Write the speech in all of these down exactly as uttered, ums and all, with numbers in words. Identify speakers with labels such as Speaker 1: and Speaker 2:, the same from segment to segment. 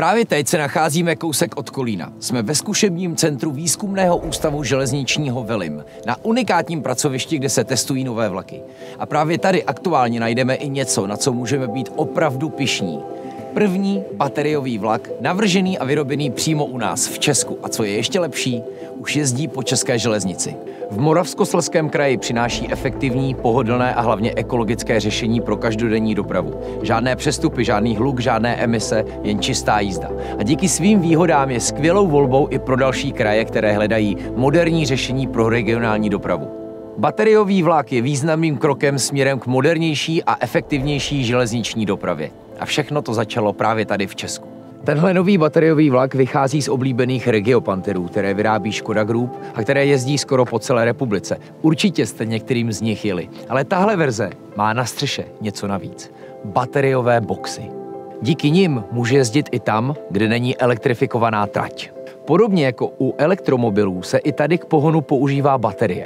Speaker 1: Právě teď se nacházíme kousek od Kolína. Jsme ve zkušebním centru Výzkumného ústavu železničního Velim, na unikátním pracovišti, kde se testují nové vlaky. A právě tady aktuálně najdeme i něco, na co můžeme být opravdu pyšní. První bateriový vlak, navržený a vyrobený přímo u nás v Česku. A co je ještě lepší, už jezdí po české železnici. V Moravskoslezském kraji přináší efektivní, pohodlné a hlavně ekologické řešení pro každodenní dopravu. Žádné přestupy, žádný hluk, žádné emise, jen čistá jízda. A díky svým výhodám je skvělou volbou i pro další kraje, které hledají moderní řešení pro regionální dopravu. Bateriový vlak je významným krokem směrem k modernější a efektivnější železniční dopravě. A všechno to začalo právě tady v Česku. Tenhle nový bateriový vlak vychází z oblíbených regiopanterů, které vyrábí Škoda Group a které jezdí skoro po celé republice. Určitě jste některým z nich jeli, ale tahle verze má na střeše něco navíc. Bateriové boxy. Díky nim může jezdit i tam, kde není elektrifikovaná trať. Podobně jako u elektromobilů se i tady k pohonu používá baterie.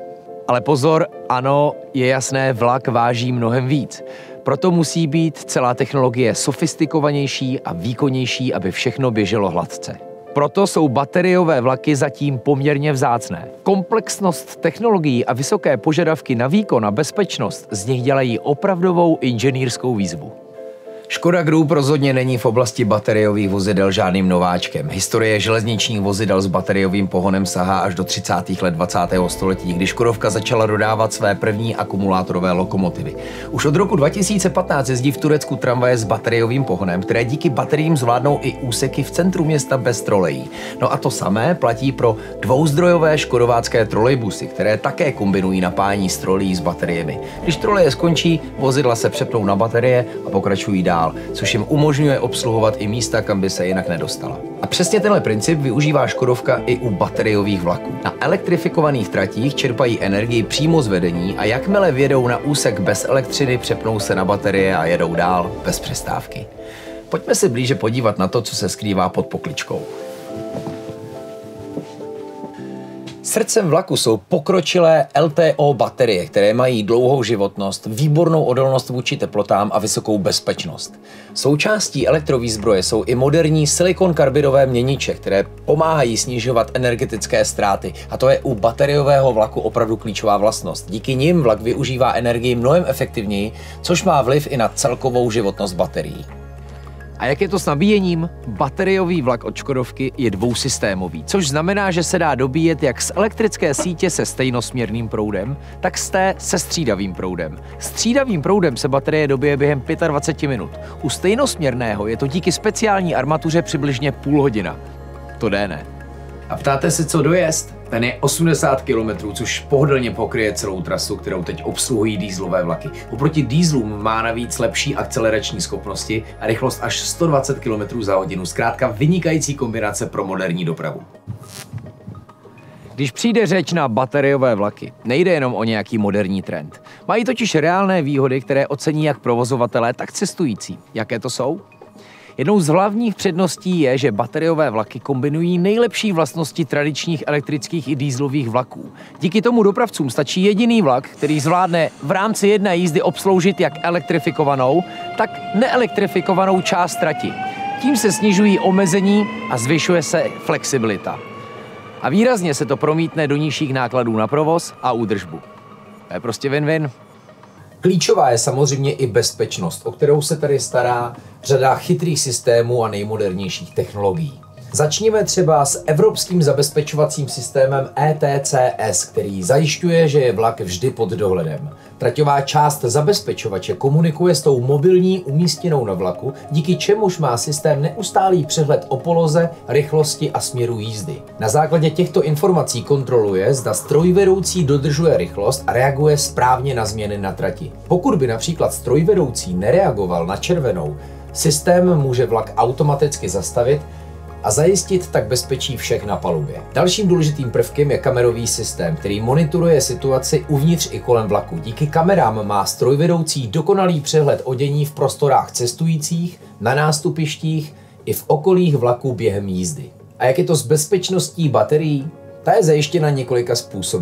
Speaker 1: Ale pozor, ano, je jasné, vlak váží mnohem víc. Proto musí být celá technologie sofistikovanější a výkonnější, aby všechno běželo hladce. Proto jsou bateriové vlaky zatím poměrně vzácné. Komplexnost technologií a vysoké požadavky na výkon a bezpečnost z nich dělají opravdovou inženýrskou výzvu. Škoda Group rozhodně není v oblasti bateriových vozidel žádným nováčkem. Historie železničních vozidel s bateriovým pohonem sahá až do třicátých let dvacátého století, kdy Škodovka začala dodávat své první akumulátorové lokomotivy. Už od roku dva tisíce patnáct jezdí v Turecku tramvaje s bateriovým pohonem, které díky bateriím zvládnou i úseky v centru města bez trolejí. No a to samé platí pro dvouzdrojové škodovácké trolejbusy, které také kombinují napájení z trolí s bateriemi. Když troleje skončí, vozidla se přepnou na baterie a pokračují dál, což jim umožňuje obsluhovat i místa, kam by se jinak nedostala. A přesně tenhle princip využívá Škodovka i u bateriových vlaků. Na elektrifikovaných tratích čerpají energii přímo z vedení a jakmile vjedou na úsek bez elektřiny, přepnou se na baterie a jedou dál bez přestávky. Pojďme se blíže podívat na to, co se skrývá pod pokličkou. Srdcem vlaku jsou pokročilé L T O baterie, které mají dlouhou životnost, výbornou odolnost vůči teplotám a vysokou bezpečnost. Součástí elektrovýzbroje jsou i moderní silikon-karbidové měniče, které pomáhají snižovat energetické ztráty. A to je u bateriového vlaku opravdu klíčová vlastnost. Díky nim vlak využívá energii mnohem efektivněji, což má vliv i na celkovou životnost baterií. A jak je to s nabíjením? Bateriový vlak od Škodovky je dvousystémový, což znamená, že se dá dobíjet jak z elektrické sítě se stejnosměrným proudem, tak z té se střídavým proudem. Střídavým proudem se baterie dobije během dvacet pět minut. U stejnosměrného je to díky speciální armatuře přibližně půl hodina. To jde, ne? A ptáte se, co dojezd? Ten je osmdesát kilometrů, což pohodlně pokryje celou trasu, kterou teď obsluhují dieselové vlaky. Oproti dieselům má navíc lepší akcelerační schopnosti a rychlost až sto dvacet kilometrů za hodinu. Zkrátka vynikající kombinace pro moderní dopravu. Když přijde řeč na bateriové vlaky, nejde jenom o nějaký moderní trend. Mají totiž reálné výhody, které ocení jak provozovatelé, tak cestující. Jaké to jsou? Jednou z hlavních předností je, že bateriové vlaky kombinují nejlepší vlastnosti tradičních elektrických i dieselových vlaků. Díky tomu dopravcům stačí jediný vlak, který zvládne v rámci jedné jízdy obsloužit jak elektrifikovanou, tak neelektrifikovanou část trati. Tím se snižují omezení a zvyšuje se flexibilita. A výrazně se to promítne do nižších nákladů na provoz a údržbu. To je prostě win-win. Klíčová je samozřejmě i bezpečnost, o kterou se tady stará řada chytrých systémů a nejmodernějších technologií. Začněme třeba s evropským zabezpečovacím systémem E T C S, který zajišťuje, že je vlak vždy pod dohledem. Traťová část zabezpečovače komunikuje s tou mobilní umístěnou na vlaku, díky čemuž má systém neustálý přehled o poloze, rychlosti a směru jízdy. Na základě těchto informací kontroluje, zda strojvedoucí dodržuje rychlost a reaguje správně na změny na trati. Pokud by například strojvedoucí nereagoval na červenou, systém může vlak automaticky zastavit a zajistit tak bezpečí všech na palubě. Dalším důležitým prvkem je kamerový systém, který monitoruje situaci uvnitř i kolem vlaku. Díky kamerám má strojvedoucí dokonalý přehled o dění v prostorách cestujících, na nástupištích i v okolích vlaku během jízdy. A jak je to s bezpečností baterií? Ta je zajištěna několika způsoby.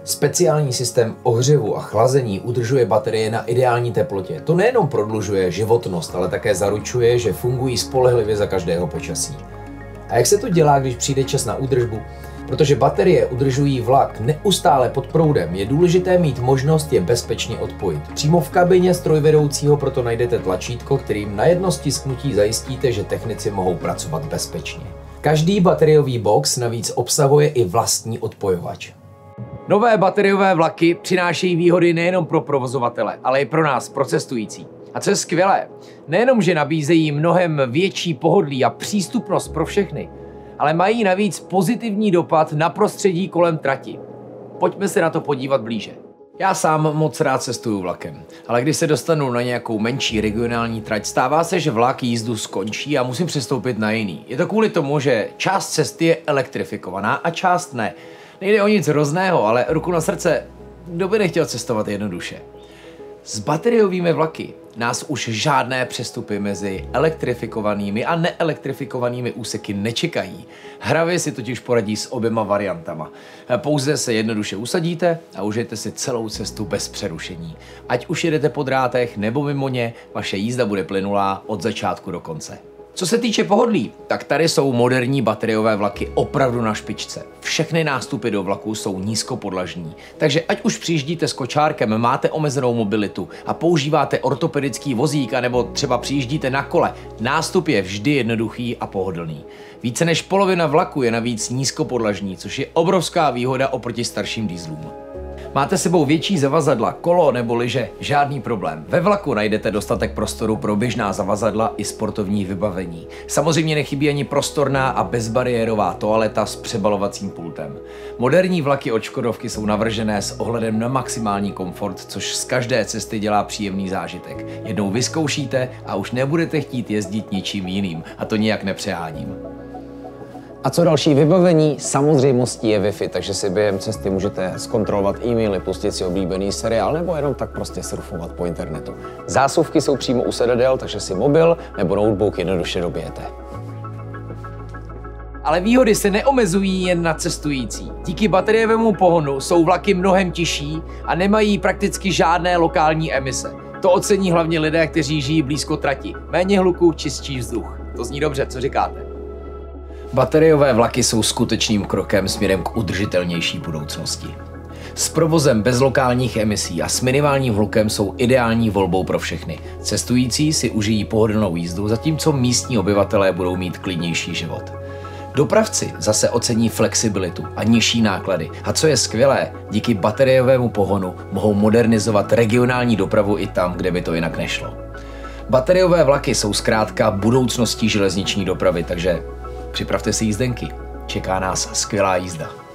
Speaker 1: Speciální systém ohřevu a chlazení udržuje baterie na ideální teplotě. To nejenom prodlužuje životnost, ale také zaručuje, že fungují spolehlivě za každého počasí. A jak se to dělá, když přijde čas na údržbu? Protože baterie udržují vlak neustále pod proudem, je důležité mít možnost je bezpečně odpojit. Přímo v kabině strojvedoucího proto najdete tlačítko, kterým na jedno stisknutí zajistíte, že technici mohou pracovat bezpečně. Každý bateriový box navíc obsahuje i vlastní odpojovač. Nové bateriové vlaky přinášejí výhody nejenom pro provozovatele, ale i pro nás, pro cestující. A co je skvělé, nejenom, že nabízejí mnohem větší pohodlí a přístupnost pro všechny, ale mají navíc pozitivní dopad na prostředí kolem trati. Pojďme se na to podívat blíže. Já sám moc rád cestuju vlakem, ale když se dostanu na nějakou menší regionální trať, stává se, že vlak jízdu skončí a musím přestoupit na jiný. Je to kvůli tomu, že část cesty je elektrifikovaná a část ne. Nejde o nic hrozného, ale ruku na srdce, kdo by nechtěl cestovat jednoduše. S bateriovými vlaky nás už žádné přestupy mezi elektrifikovanými a neelektrifikovanými úseky nečekají. Hravě si totiž poradí s oběma variantama. Pouze se jednoduše usadíte a užijete si celou cestu bez přerušení. Ať už jedete po drátech nebo mimo ně, vaše jízda bude plynulá od začátku do konce. Co se týče pohodlí, tak tady jsou moderní bateriové vlaky opravdu na špičce. Všechny nástupy do vlaku jsou nízkopodlažní, takže ať už přijíždíte s kočárkem, máte omezenou mobilitu a používáte ortopedický vozík, anebo třeba přijíždíte na kole, nástup je vždy jednoduchý a pohodlný. Více než polovina vlaku je navíc nízkopodlažní, což je obrovská výhoda oproti starším dieslům. Máte sebou větší zavazadla, kolo nebo lyže? Žádný problém. Ve vlaku najdete dostatek prostoru pro běžná zavazadla i sportovní vybavení. Samozřejmě nechybí ani prostorná a bezbariérová toaleta s přebalovacím pultem. Moderní vlaky od Škodovky jsou navržené s ohledem na maximální komfort, což z každé cesty dělá příjemný zážitek. Jednou vyzkoušíte a už nebudete chtít jezdit ničím jiným, a to nijak nepřehádím.
Speaker 2: A co další vybavení? Samozřejmostí je Wi-Fi, takže si během cesty můžete zkontrolovat e-maily, pustit si oblíbený seriál nebo jenom tak prostě surfovat po internetu. Zásuvky jsou přímo u sedadel, takže si mobil nebo notebook jednoduše dobijete.
Speaker 1: Ale výhody se neomezují jen na cestující. Díky bateriovému pohonu jsou vlaky mnohem tižší a nemají prakticky žádné lokální emise. To ocení hlavně lidé, kteří žijí blízko trati. Méně hluku, čistší vzduch. To zní dobře, co říkáte? Bateriové vlaky jsou skutečným krokem směrem k udržitelnější budoucnosti. S provozem bez lokálních emisí a s minimálním hlukem jsou ideální volbou pro všechny. Cestující si užijí pohodlnou jízdu, zatímco místní obyvatelé budou mít klidnější život. Dopravci zase ocení flexibilitu a nižší náklady. A co je skvělé, díky bateriovému pohonu mohou modernizovat regionální dopravu i tam, kde by to jinak nešlo. Bateriové vlaky jsou zkrátka budoucností železniční dopravy, takže připravte si jízdenky. Čeká nás skvělá jízda.